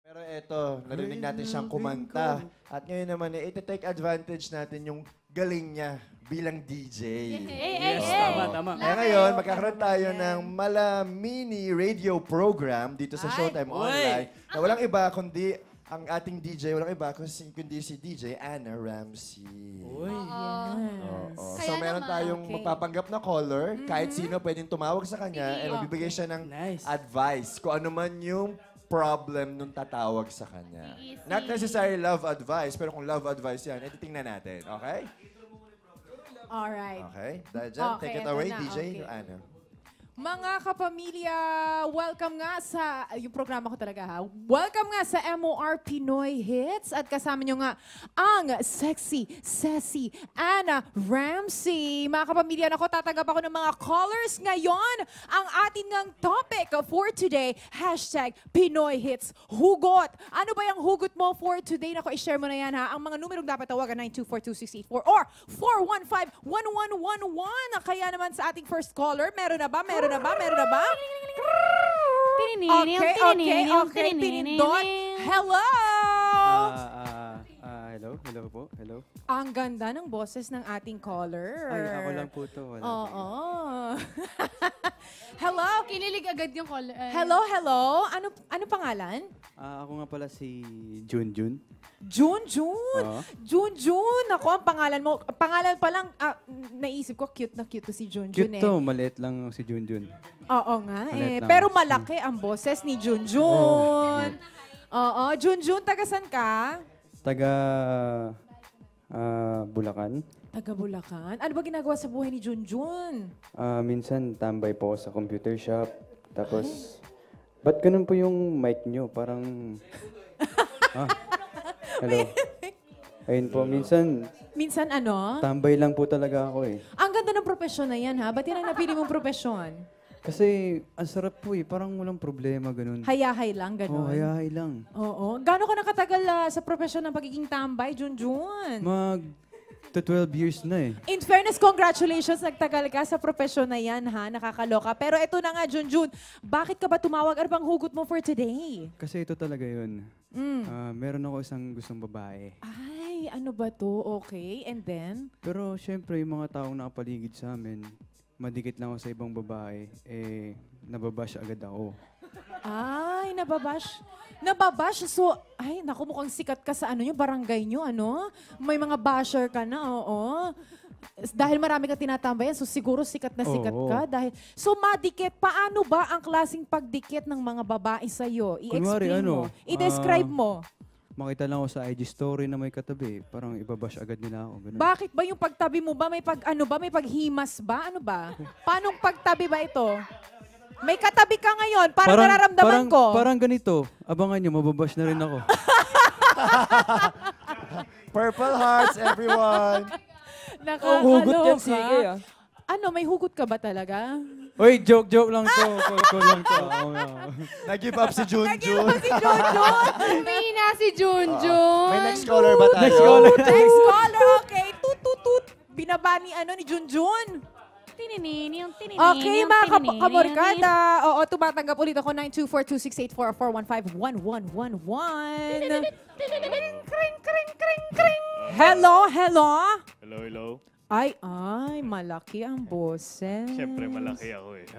Pero eto, narinig natin siyang kumanta. At ngayon naman, iti-take advantage natin yung galing niya bilang DJ. Yes, tama. Kaya ngayon, magkakaroon tayo ng Mala Mini Radio Program dito sa Showtime Online na walang iba kundi ang ating DJ, walang iba kundi si DJ Anna Ramsey. Oo. So Kaya meron naman, tayong magpapanggap na caller, kahit sino pwedeng tumawag sa kanya, and magbibigay siya ng advice kung ano man yung problem nung tatawag sa kanya. Not necessarily love advice, pero kung love advice yan, ititingnan natin. Okay? Alright. Okay? Dahil dyan, Okay, take it eto away, na, DJ okay. Anna. Mga kapamilya, welcome nga sa, yung programa ko talaga ha, welcome nga sa MOR Pinoy Hits at kasama nyo nga ang sexy, sassy Anna Ramsey. Mga kapamilya, nako, tatanggap ako ng mga callers ngayon. Ang ating ngang topic for today, hashtag Pinoy Hits Hugot. Ano ba yung hugot mo for today? Nako, i-share mo na yan ha. Ang mga numerong dapat tawagan, 9242684 or 415-1111. Kaya naman sa ating first caller, meron na ba? Meron na ba? Okay, pinindot. Hello! Hello po. Hello. Ang ganda ng boses ng ating caller. Ay, ako lang po to. Wala Oo. Hello? Kinilig agad yung call. Hello? Ano pangalan? Ako nga pala si Junjun. Junjun! Oo. Junjun! Ako, ang pangalan mo. Pangalan pa lang, naisip ko, cute na cute to si Junjun Cute eh. to, maliit lang si Junjun. Oo nga Maliit eh. lang. Pero malaki ang boses ni Junjun. Oo. Junjun, tagasan ka? Taga Bulacan. Taga Bulacan. Ano ba ginagawa sa buhay ni Junjun? Minsan tambay po ako sa computer shop. Tapos, ba't ganun po yung mic nyo? Parang... hello. Ayun po, minsan Minsan ano? tambay lang po talaga ako eh. Ang ganda ng profesyon na yan ha. Ba't yan ang napili mong profesyon? Kasi ang sarap po eh, parang walang problema ganun. Hayahay lang, Oh, gano'n. hayahay lang. Oo. Gano'n ka nakatagal sa profesyon ng pagiging tambay, Junjun? To 12 years na eh. In fairness, congratulations, nagtagal ka sa profesyon na yan ha. Nakakaloka. Pero ito na nga, Junjun. Bakit ka ba tumawag? Ano bang hugot mo for today? Kasi ito talaga yun. Meron ako isang gustong babae. Ay, ano ba to? Okay. And then? Pero syempre, yung mga taong nakapaligid sa amin, madikit lang ako sa ibang babae, eh, nababash agad ako. Ay, nababash. Nababash. So, ay, naku, mukhang sikat ka sa ano yung barangay nyo, ano? May mga basher ka na, oo. Dahil marami ka tinatambayan, so siguro sikat na sikat Oo. ka. So, madikit. Paano ba ang klaseng pagdikit ng mga babae sa'yo? Kunwari, I-explain mo. I-describe mo. Makita lang ako sa IG story na may katabi, parang ibabash agad nila ako. Ganun. Bakit ba yung pagtabi mo ba? May may paghimas ba? Ano ba? Paanong pagtabi ba ito? May katabi ka ngayon, parang nararamdaman ko. Parang ganito, abangan nyo, mababash na rin ako. Purple hearts, everyone! Nakakaloka. Hugot yan, sige ah. Ano, may hugot ka ba talaga? Uy, joke lang to. Call lang to. Nag-give up si Junjun. Si Junjun! Umihina si Junjun. May next caller ba tayo? Next caller. Next caller, okay. Tut. Binaba ni Junjun. Okay, mga kaborgada. Oo, tumatanggap ulit ako 924-2684 415-1111. Hello? Hello. Ay, malaki ang boses. Siyempre, malaki ako eh.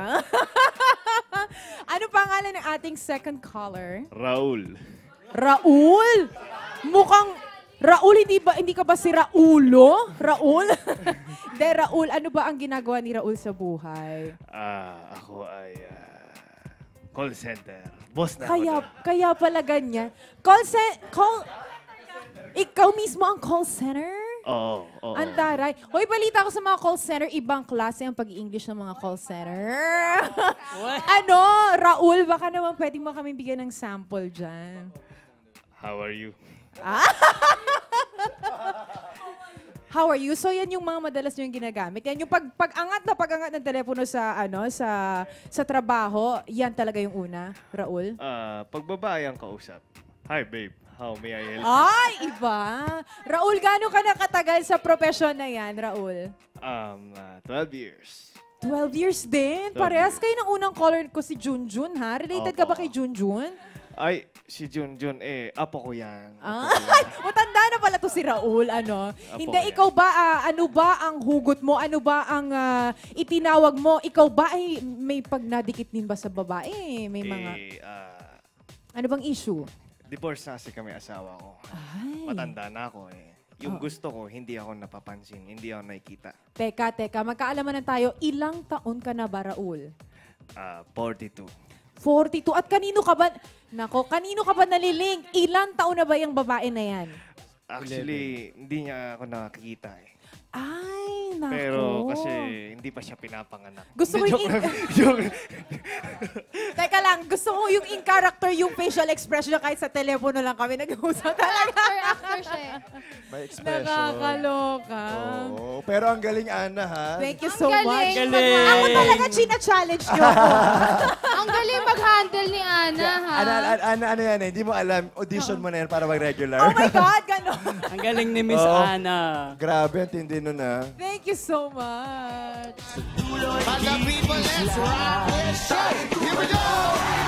Ano pangalan ng ating second caller? Raul. Raul? Mukhang Raul, hindi ka ba si Raulo? Raul? Hindi, Raul, ano ba ang ginagawa ni Raul sa buhay? Ako ay call center. Boss na Kaya pala ganyan. Ikaw mismo ang call center? Oo. Ang taray. Hoy, balita ko sa mga call center, ibang klase ang pag-i-English ng mga call center. Ano, Raul, baka naman pwede mo kami bigyan ng sample dyan. How are you? How are you? So yan yung mga madalas nyo yung ginagamit. Yan yung pag-angat ng telepono sa trabaho, yan talaga yung una, Raul? Pag babae ang kausap. Hi babe, how may I help? Ay, iba. Raul, gaano ka nakatagal sa profesyon na yan, Raul? 12 years. 12 years din? Parehas kayo ng unang caller ko si Junjun, ha? Related ka ba Opo. kay Junjun? Ay, si Junjun, apo ko yan. Ay, matanda na pala to si Raul, ano? Hindi, yan. ikaw ba, ano ba ang hugot mo? Ano ba ang itinawag mo? Ikaw ba ay may pagnadikit din ba sa babae? May mga, ano bang issue? Divorce na kasi kami asawa ko. Ay. Matanda na ako eh. Yung gusto ko, hindi ako napapansin, hindi ako nakikita. Teka, magkaalaman na tayo. Ilang taon ka na ba, Raul? 42. 42. At kanino ka ba, kanino ka ba naliling? Ilang taon na ba yung babae na yan? Actually, hindi niya ako nakikita eh. Ay, nako. Pero kasi hindi pa siya pinapanganak. Gusto mo Hindi, yung... joke lang. Joke. Teka lang, gusto mo yung in character, yung facial expression niya kahit sa telepono lang kami nag-uusap talaga. Actor siya eh. May expression. Nakakaloka. Oo. Pero ang galing, Ana, ha? Thank you so Ang much. galing. Ako talaga china-challenge niyo ako. Ang galing mag-handle ni Ana, ha? Ano yan eh? Hindi mo alam. Audition mo na yan para mag-regular. Oh my God, gano'n. Ang galing ni Miss Oo. Ana. Grabe, ang tindi nun, ha? Thank you so much. Other people, let's rock this show. Here we go.